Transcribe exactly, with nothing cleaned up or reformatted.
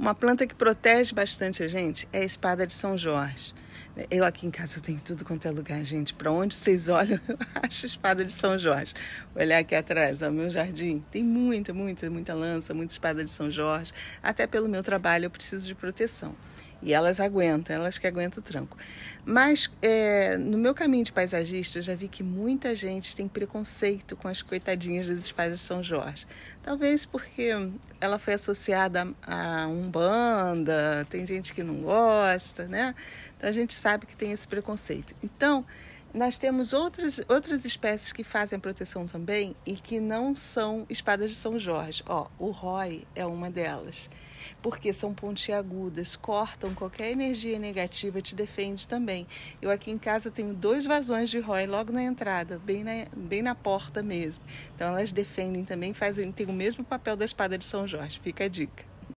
Uma planta que protege bastante a gente é a espada de São Jorge. Eu aqui em casa eu tenho tudo quanto é lugar, gente. Para onde vocês olham, eu acho a espada de São Jorge. Vou olhar aqui atrás, ó, meu jardim. Tem muita, muita, muita lança, muita espada de São Jorge. Até pelo meu trabalho eu preciso de proteção. E elas aguentam, elas que aguentam o tranco. Mas é, no meu caminho de paisagista, eu já vi que muita gente tem preconceito com as coitadinhas das espadas de São Jorge. Talvez porque ela foi associada a Umbanda, tem gente que não gosta, né? Então a gente sabe que tem esse preconceito. Então, nós temos outras, outras espécies que fazem a proteção também e que não são espadas de São Jorge. Ó, o rói é uma delas, porque são pontiagudas, cortam qualquer energia negativa e te defende também. Eu aqui em casa tenho dois vasões de rói logo na entrada, bem na, bem na porta mesmo. Então elas defendem também, fazem, têm o mesmo papel da espada de São Jorge. Fica a dica.